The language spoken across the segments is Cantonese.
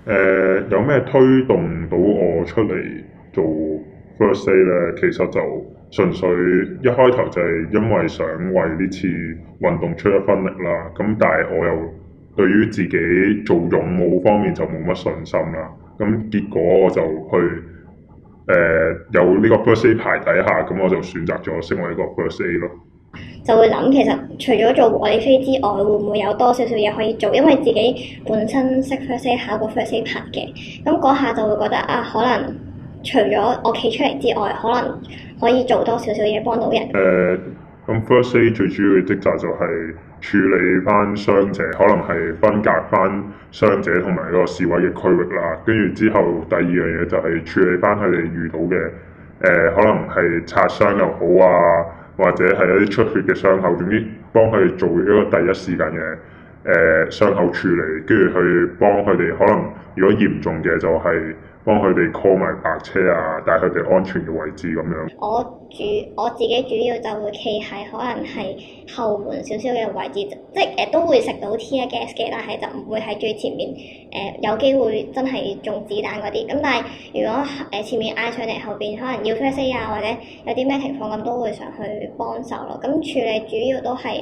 有咩推動到我出嚟做 first aid 咧？其實就純粹一開頭就係因為想為呢次運動出一分力啦。咁但係我又對於自己做勇武方面就冇乜信心啦。咁結果我就去有呢個 first aid 牌底下，咁我就選擇咗成為一個 first aid 咯。 就會諗其實除咗做和理非之外，會唔會有多少少嘢可以做？因為自己本身識 first aid 考過 first aid 牌嘅，咁嗰下就會覺得啊，可能除咗我企出嚟之外，可能可以做多少少嘢幫到人。 咁 first aid 最主要嘅職責就係處理翻傷者，可能係分隔翻傷者同埋嗰個示威嘅區域啦。跟住之後，第二樣嘢就係處理翻佢哋遇到嘅可能係擦傷又好啊，或者係一啲出血嘅傷口，總之幫佢哋做一個第一時間嘅傷口處理，跟住去幫佢哋可能如果嚴重嘅就係幫佢哋 call 埋白車啊，帶佢哋安全嘅位置咁樣。 我自己主要就會企喺可能係後門少少嘅位置，即係都會食到 tear gas 嘅，但係就唔會喺最前面有機會真係中子彈嗰啲。咁但係如果前面嗌上嚟，後邊可能要 first aid 啊，或者有啲咩情況咁，都會上去幫手咯。咁處理主要都係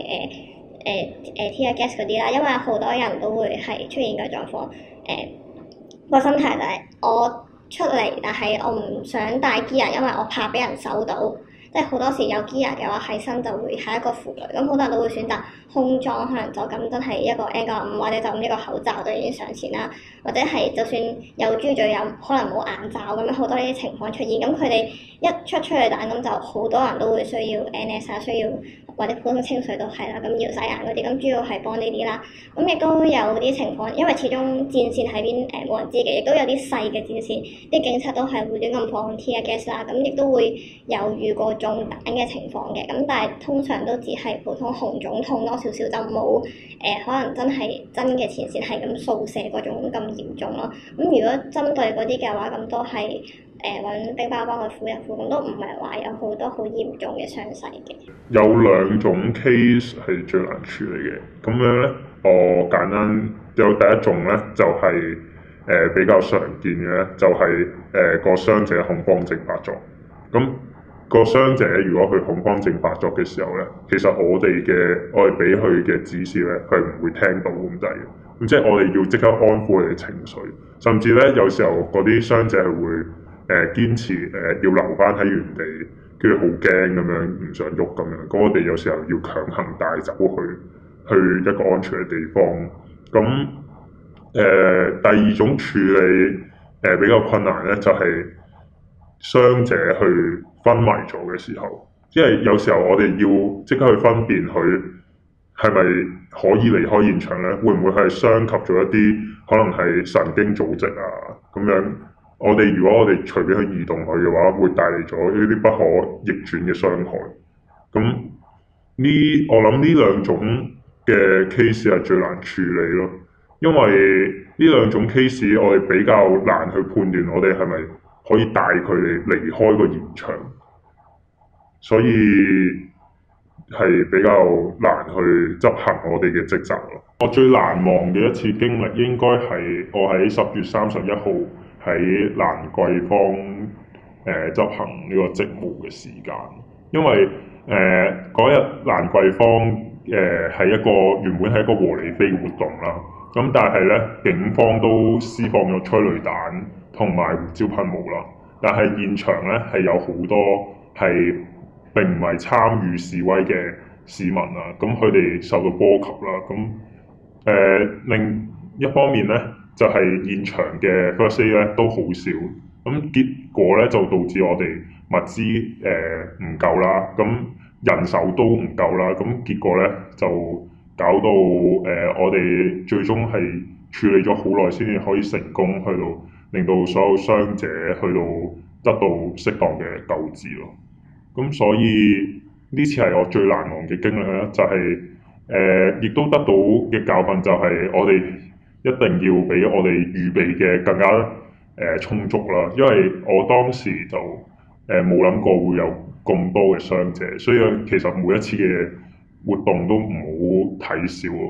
tear gas 嗰啲啦，因為好多人都會係出現嘅狀況。個心態就係我出嚟，但係我唔想帶 gear，因為我怕俾人搜到。即係好多時有 gear 嘅話喺身就會係一個負累，咁好多人都會選擇空裝，可能就咁真係一個 N95或者就咁一個口罩就已經上前啦，或者係就算有豬嘴有可能冇眼罩咁樣，好多呢啲情況出現。咁佢哋一出催淚彈咁就好多人都會需要 NS 啊，需要或者普通清水都係啦，咁要洗眼嗰啲，咁主要係幫呢啲啦。咁亦都有啲情況，因為始終戰線喺邊冇人知嘅，亦都有啲細嘅戰線，啲警察都係會亂咁放 tear gas 啦，咁亦都會有遇過中彈嘅情況嘅。咁但係通常都只係普通紅腫痛多少少，就冇可能真嘅前線係咁掃射嗰種咁嚴重咯。咁如果針對嗰啲嘅話，咁都係揾冰包幫佢敷一敷，咁都唔係話有好多好嚴重嘅傷勢嘅。 有兩種 case 係最難處理嘅，咁樣咧，我簡單有第一種咧就係比較常見嘅咧，就係個傷者恐慌症發作。咁個傷者如果佢恐慌症發作嘅時候咧，其實我哋俾佢嘅指示咧，佢唔會聽到咁滯嘅。咁即係我哋要即刻安撫佢嘅情緒，甚至咧有時候嗰啲傷者係會堅持要留翻喺原地，跟住好驚咁樣，唔想喐咁樣。咁我哋有時候要強行帶走去一個安全嘅地方。咁第二種處理比較困難咧，就係傷者去昏迷咗嘅時候，因為有時候我哋要即刻去分辨佢係咪可以離開現場咧，會唔會係傷及咗一啲可能係神經組織啊咁樣。如果我哋隨便去移動佢嘅話，會帶嚟咗呢啲不可逆轉嘅傷害。咁我諗呢兩種嘅 case 係最難處理咯，因為呢兩種 case 我哋比較難去判斷我哋係咪可以帶佢哋離開個現場，所以係比較難去執行我哋嘅職責咯。我最難忘嘅一次經歷應該係我喺10月31號喺蘭桂坊執行呢個職務嘅時間，因為嗰日蘭桂坊係原本係一個和理非活動啦，咁但係咧警方都施放咗催淚彈同埋胡椒噴霧啦，但係現場咧係有好多係並唔係參與示威嘅市民啊，咁佢哋受到波及啦，咁另一方面咧就係現場嘅 first aid 咧都好少，咁結果咧就導致我哋物資唔夠啦，咁人手都唔夠啦，咁結果咧就搞到我哋最終係處理咗好耐先至可以成功去到令到所有傷者去到得到適當嘅救治咯。咁所以呢次係我最難忘嘅經歷啦，就係亦都得到嘅教訓就係我哋一定要比我哋預備嘅更加充足啦，因為我當時就冇諗過會有咁多嘅傷者，所以其實每一次嘅活動都唔好睇小。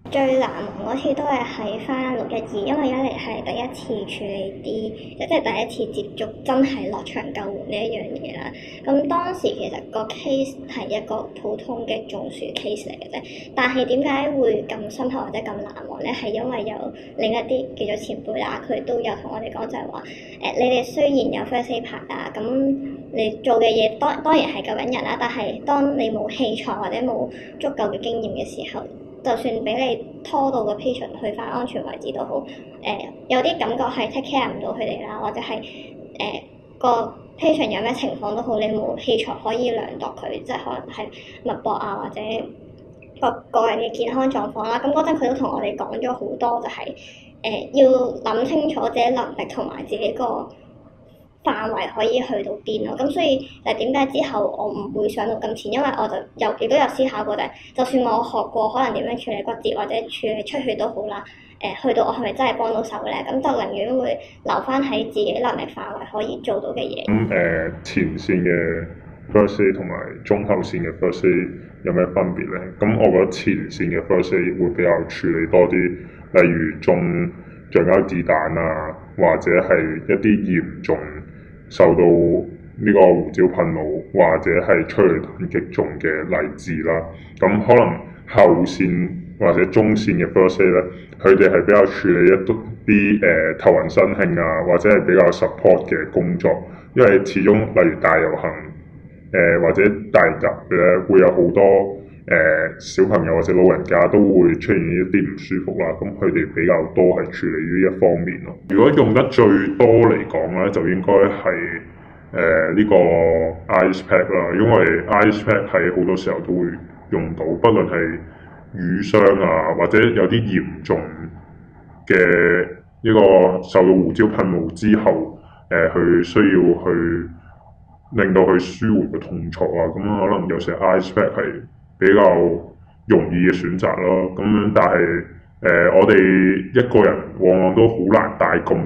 最難忘嗰次都係喺翻612，因為一嚟係第一次處理啲，即係第一次接觸真係落場救援呢一樣嘢啦。咁當時其實個 case 係一個普通嘅中暑 case 嚟嘅啫，但係點解會咁深刻或者咁難忘咧？係因為有另一啲叫做前輩啦，佢都有同我哋講就係話，你哋雖然有 first aid 牌啊，咁你做嘅嘢當然係救緊人啦，但係當你冇器材或者冇足夠嘅經驗嘅時候，就算俾你拖到個 patient 去翻安全位置都好，有啲感覺係 take care 唔到佢哋啦，或者係個 patient 有咩情況都好，你冇器材可以量度佢，即係可能係脈搏啊，或者個人嘅健康狀況啦。咁嗰陣佢都同我哋講咗好多，就係要諗清楚自己能力同埋自己個範圍可以去到邊咯。咁所以就點解之後我唔會上到咁前，因為我就亦都有思考過，就算我學過可能點樣處理骨折或者處理出血都好啦，去到我係咪真係幫到手咧？咁就寧願會留翻喺自己能力範圍可以做到嘅嘢。 咁前線嘅 first aid 同埋中後線嘅 first aid 有咩分別咧？咁我覺得前線嘅 first aid 會比較處理多啲，例如中橡膠子彈啊，或者係一啲嚴重受到呢個胡椒噴霧或者係催淚彈擊中嘅例子啦。咁可能後線或者中線嘅 first aid 咧，佢哋係比較處理一啲頭暈身㷫啊，或者係比較 support 嘅工作，因為始終例如大遊行或者大集咧，會有好多小朋友或者老人家都會出現一啲唔舒服啦，咁佢哋比較多係處理呢一方面咯。如果用得最多嚟講咧，就應該係呢個 ice pack 啦，因為 ice pack 喺好多時候都會用到，不論係瘀傷啊，或者有啲嚴重嘅呢個受到胡椒噴霧之後，佢需要去令到佢舒緩嘅痛楚啊，咁可能有時 ice pack 係比較容易嘅選擇咯。咁樣但係我哋一個人往往都好難帶咁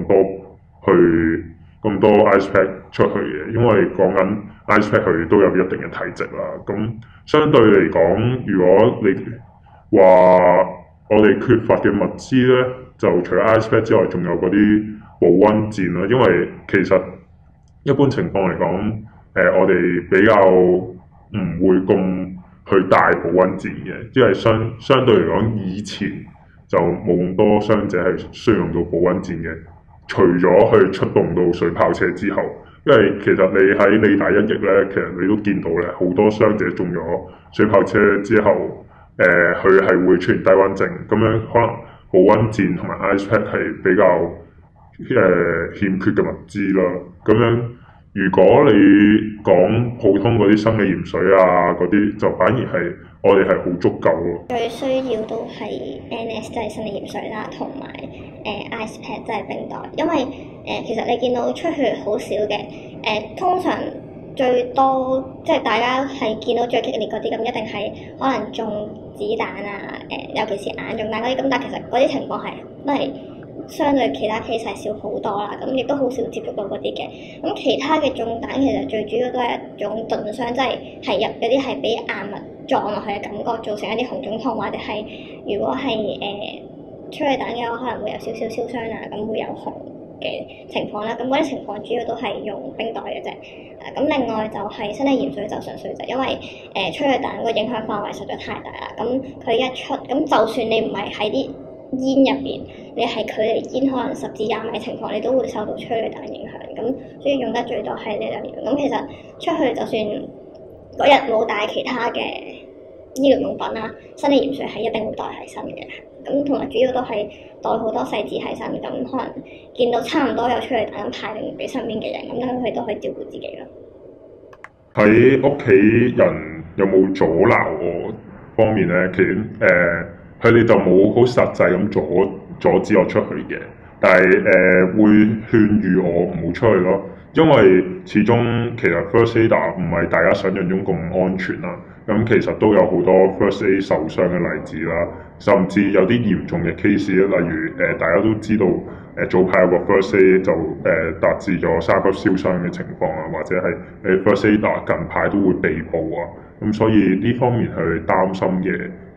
多 ice pack 出去嘅，因為講緊 ice pack 佢都有一定嘅體積啦。咁相對嚟講，如果你話我哋缺乏嘅物資咧，就除咗 ice pack 之外，仲有嗰啲保溫墊啦。因為其實一般情況嚟講，我哋比較唔會咁去帶保溫墊嘅，因為相對嚟講，以前就冇咁多傷者係需要用到保溫墊嘅。除咗去出動到水炮車之後，因為其實你喺理大一役咧，其實你都見到咧，好多傷者中咗水炮車之後，佢係會出現低溫症，咁樣可能保溫墊同埋 ice pack 係比較欠缺嘅物資啦。咁樣如果你講普通嗰啲生理鹽水啊嗰啲，就反而係我哋係好足夠咯。 最需要都係 NS 即係生理鹽水啦，同埋ice pack 即係冰袋，因為其實你見到出血好少嘅，通常最多即係大家係見到最激烈嗰啲，咁一定係可能中子彈啊，尤其是眼中彈嗰啲，咁但係其實嗰啲情況係都係相對其他 case 係少好多啦，咁亦都好少接觸到嗰啲嘅。咁其他嘅中彈其實最主要都係一種鈍傷，即係有啲係俾硬物撞落去嘅感覺，造成一啲紅腫痛，或者係如果係催淚彈嘅話，可能會有少少燒傷啊，咁會有紅嘅情況啦。咁嗰啲情況主要都係用冰袋嘅啫。咁另外就係生理鹽水就純粹就因為催淚彈個影響範圍實在太大啦。咁佢一出，咁就算你唔係喺啲煙入邊，你係距離煙可能10至20米情況，你都會受到催淚彈影響。咁所以用得最多係呢兩樣。咁其實出去就算嗰日冇帶其他嘅醫療用品啦，生理鹽水係一定會帶喺身嘅。咁同埋主要都係帶好多細紙喺身，咁可能見到差唔多有催淚彈咁派定俾身邊嘅人，咁樣佢都可以照顧自己咯。 喺屋企人有冇阻撓我方面咧？其實佢哋就冇好實際咁阻止我出去嘅，但係會勸喻我唔好出去咯。因為始終其實 first aider 唔係大家想象中咁安全啦。咁其實都有好多 first aid 受傷嘅例子啦，甚至有啲嚴重嘅 case 例如大家都知道早排有個 first aid 就達至咗3級燒傷嘅情況啊，或者係first aider 近排都會被捕啊。咁所以呢方面係擔心嘅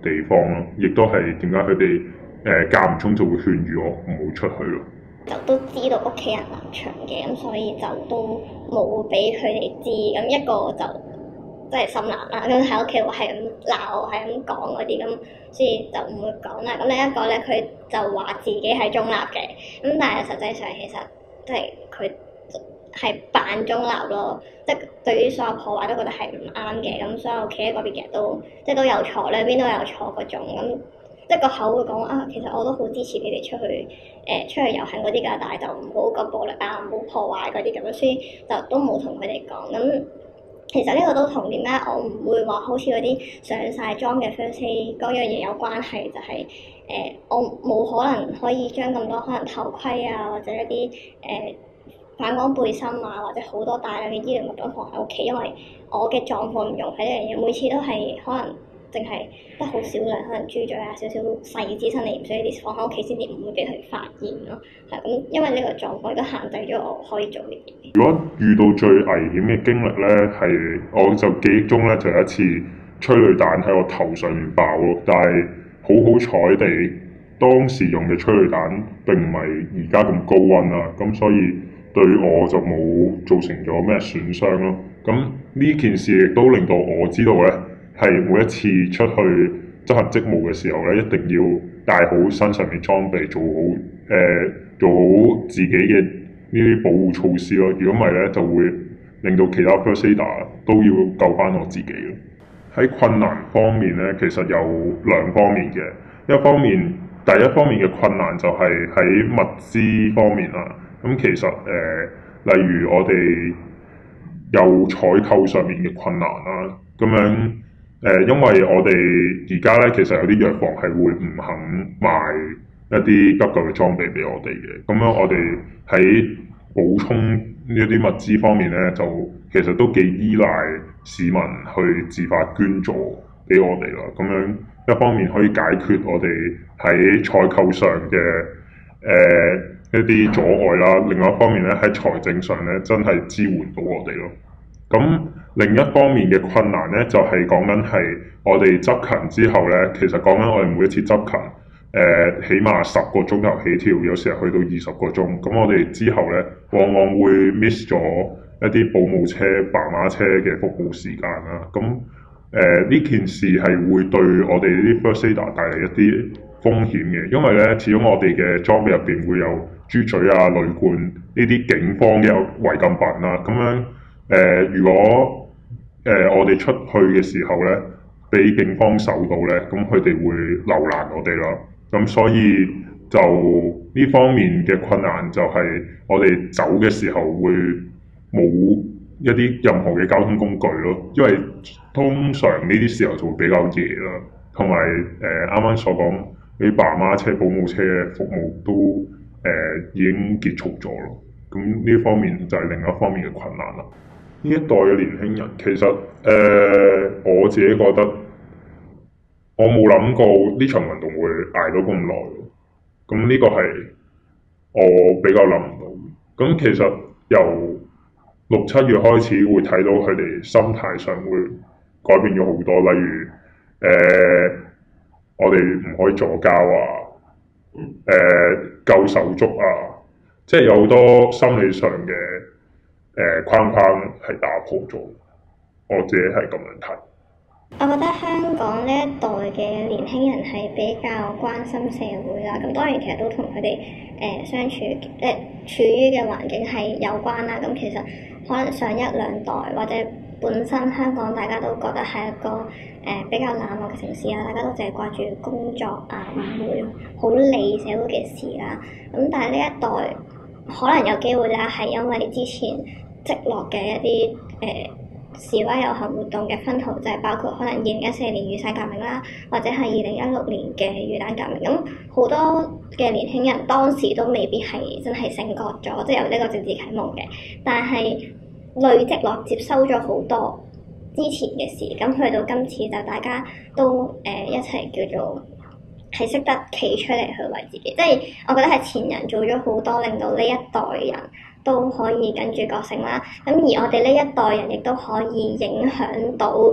地方咯，亦都係點解佢哋間唔中就會勸喻我唔好出去咯。 就都知道屋企人立場嘅，咁所以就都冇俾佢哋知。咁一個就即係心冷啦，咁喺屋企會係咁鬧，係咁講嗰啲，咁所以就唔會講啦。咁另一個咧，佢就話自己係中立嘅，咁但係實際上其實即係佢係扮中立咯，即係對於所有破壞都覺得係唔啱嘅。咁所有企喺嗰邊嘅都即係都有錯，兩邊都有錯嗰種咁。即係個口會講啊，其實我都好支持你哋出去遊行嗰啲㗎，但係就唔好咁暴力啊，唔好破壞嗰啲咁樣，所以就都冇同佢哋講。咁其實呢個都同點解我唔會話好似嗰啲上晒妝嘅 First Aid 嗰樣嘢有關係，就係我冇可能可以將咁多可能頭盔啊，或者一啲反光背心啊，或者好多大量嘅醫療物品放喺屋企，因為我嘅狀況唔容許呢樣嘢，每次都係可能。淨係得好少量，可能豬嘴啊，少少細支生理鹽水呢啲放喺屋企先至唔會俾佢發現咯。係咁，因為呢個狀況都限制咗我可以做嘅嘢。 如果遇到最危險嘅經歷咧，係我就記憶中咧就有一次催淚彈喺我頭上面爆咯，但係好彩地當時用嘅催淚彈並唔係而家咁高溫啦，咁所以對我就冇造成咗咩損傷咯。咁呢件事亦都令到我知道咧。係每一次出去執行職務嘅時候咧，一定要帶好身上嘅裝備，做好自己嘅呢啲保護措施咯。如果唔係咧，就會令到其他 First Aider 都要救翻我自己咯。喺困難方面咧，其實有兩方面嘅。第一方面嘅困難就係喺物資方面啦。咁其實例如我哋有採購上面嘅困難啦，咁樣。因為我哋而家咧，其實有啲藥房係會唔肯賣一啲急救嘅裝備俾我哋嘅，咁樣我哋喺補充呢啲物資方面咧，就其實都幾依賴市民去自發捐助俾我哋啦。咁樣一方面可以解決我哋喺採購上嘅一啲阻礙啦，另外一方面咧喺財政上咧真係支援到我哋咯。咁另一方面嘅困難咧，就係講緊係我哋執勤之後咧，其實講緊我哋每一次執勤，起碼10個鐘頭起跳，有時候去到20個鐘。咁我哋之後咧，往往會 miss 咗一啲保姆車、爸媽車嘅服務時間啦。咁呢件事係會對我哋啲 First Aider 帶嚟一啲風險嘅，因為咧，始終我哋嘅裝備入邊會有豬嘴啊、鋁罐呢啲警方嘅違禁品啦。咁樣如果我哋出去嘅時候咧，俾警方搜到咧，咁佢哋會留難我哋啦。咁所以就呢方面嘅困難就係我哋走嘅時候會冇一啲任何嘅交通工具咯，因為通常呢啲時候就會比較夜啦，同埋啱啱所講啲爸媽車、保姆車嘅服務都已經結束咗咯。咁呢方面就係另一方面嘅困難啦。呢一代嘅年輕人其實我自己覺得我冇諗過呢場運動會捱到咁耐，咁呢個係我比較諗唔到。咁其實由6、7月開始會睇到佢哋心態上會改變咗好多，例如我哋唔可以助交啊，救手足啊，即係有好多心理上嘅框框係打破咗，我自己係咁樣睇。 我覺得香港呢一代嘅年輕人係比較關心社會啦，咁當然其實都同佢哋相處處於嘅環境係有關啦。咁其實可能上1、2代或者本身香港大家都覺得係一個比較冷漠嘅城市啊，大家都淨係掛住工作啊，唔會好理社會嘅事啦。咁但係呢一代可能有機會啦，係因為之前積落嘅一啲示威遊行活動嘅薰陶，就係包括可能2014年雨傘革命啦，或者係2016年嘅魚蛋革命。咁好多嘅年輕人當時都未必係真係醒覺咗，即係有呢個政治啟蒙嘅，但係累積落接收咗好多之前嘅事，咁去到今次就大家都一齊叫做係識得企出嚟去為自己，即係我覺得係前人做咗好多，令到呢一代人都可以跟住覺醒啦。咁而我哋呢一代人亦都可以影響到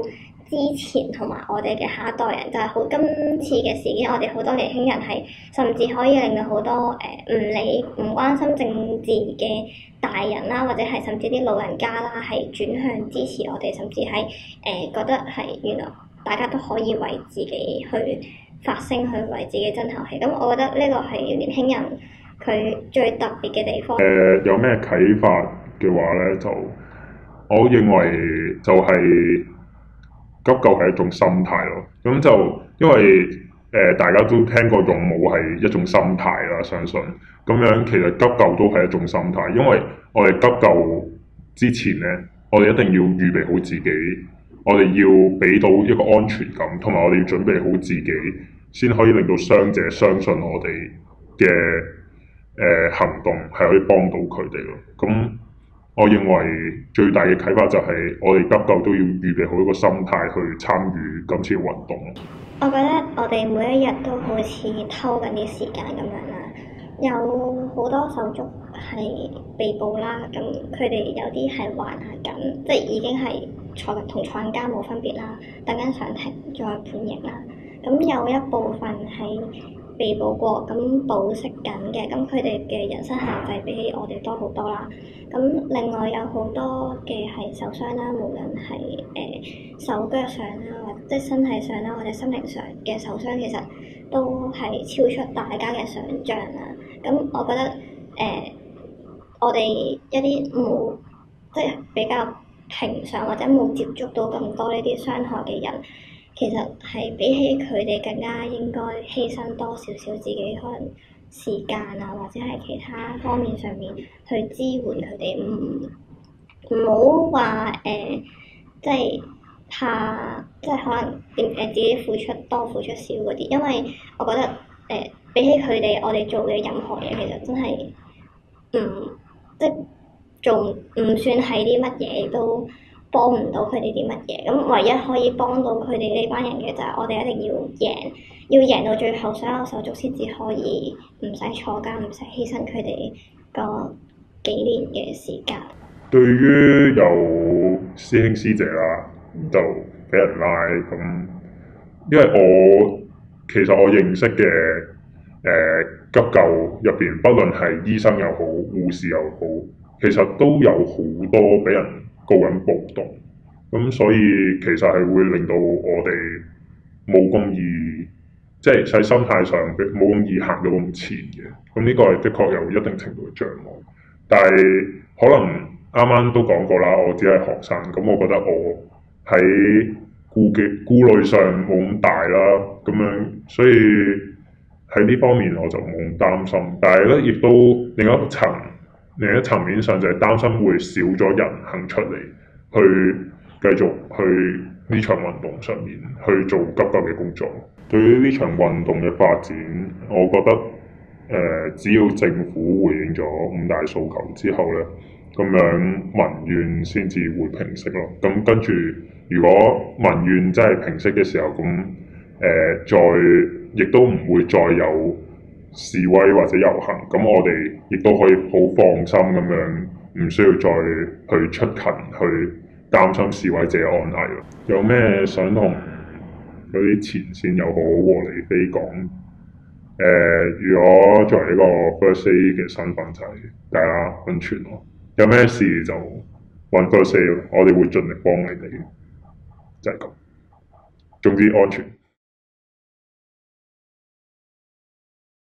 之前同埋我哋嘅下一代人，就係好今次嘅事件，我哋好多年輕人係甚至可以令到好多唔關心政治嘅大人啦，或者係甚至啲老人家啦，係轉向支持我哋，甚至係覺得係原來大家都可以為自己去發聲，去為自己爭口氣。咁我覺得呢個係年輕人佢最特別嘅地方。 有咩啟發嘅話咧，就我認為就係急救係一種心態咯。咁就因為大家都聽過勇武係一種心態啦，相信咁樣其實急救都係一種心態，因為我哋急救之前咧，我哋一定要預備好自己，我哋要俾到一個安全感，同埋我哋要準備好自己，先可以令到傷者相信我哋嘅行動係可以幫到佢哋咯。咁我認為最大嘅啟發就係我哋急救都要預備好一個心態去參與今次嘅運動。 我覺得我哋每一日都好似偷緊啲時間咁樣啦，有好多手足係被捕啦，咁佢哋有啲係還下緊，即係已經係同坐緊監冇分別啦，等緊上庭再判刑啦。咁有一部分係被捕過，咁保釋緊嘅，咁佢哋嘅人身限制比起我哋多好多啦。咁另外有好多嘅係受傷啦，無論係手腳上啦，或者即係身體上啦，或者心靈上嘅受傷，其實都係超出大家嘅想像啦。咁我覺得我哋一啲冇即係比較平常或者冇接觸到咁多呢啲傷害嘅人，其實係比起佢哋更加應該犧牲多少少自己可能時間啊，或者係其他方面上面去支援佢哋，唔好話即係怕即係可能自己付出多付出少嗰啲，因為我覺得比起佢哋，我哋做嘅任何嘢其實真係即係做唔算係啲乜嘢，都幫唔到佢哋啲乜嘢。咁唯一可以幫到佢哋呢班人嘅就係我哋一定要贏到最後，所有手足先至可以唔使坐監，唔使犧牲佢哋個幾年嘅時間。 對於有師兄師姐啦，就俾人拉咁，因為其實我認識嘅急救入邊，不論係醫生又好，護士又好，其實都有好多俾人告緊暴動，咁所以其實係會令到我哋冇咁易，即係喺心態上冇咁易行到咁前嘅。咁呢個係的確有一定程度嘅障礙，但係可能啱啱都講過啦，我只係學生，咁我覺得我喺顧慮上冇咁大啦，咁樣所以喺呢方面我就冇咁擔心。但係咧，亦都另一層面上就係擔心會少咗人肯出嚟去繼續去呢場運動上面去做急救嘅工作。對於呢場運動嘅發展，我覺得只要政府回應咗五大訴求之後咧，咁樣民怨先至會平息咯。咁跟住，如果民怨真係平息嘅時候，咁亦都唔會再有示威或者遊行，咁我哋亦都可以好放心咁樣，唔需要再去出勤去擔心示威者安危咯。有咩想同嗰啲前線又好和理非講？如果作為一個 First Aid 嘅身份就係大家安全咯，有咩事就揾 First Aid，我哋會盡力幫你哋，就係咁。總之安全。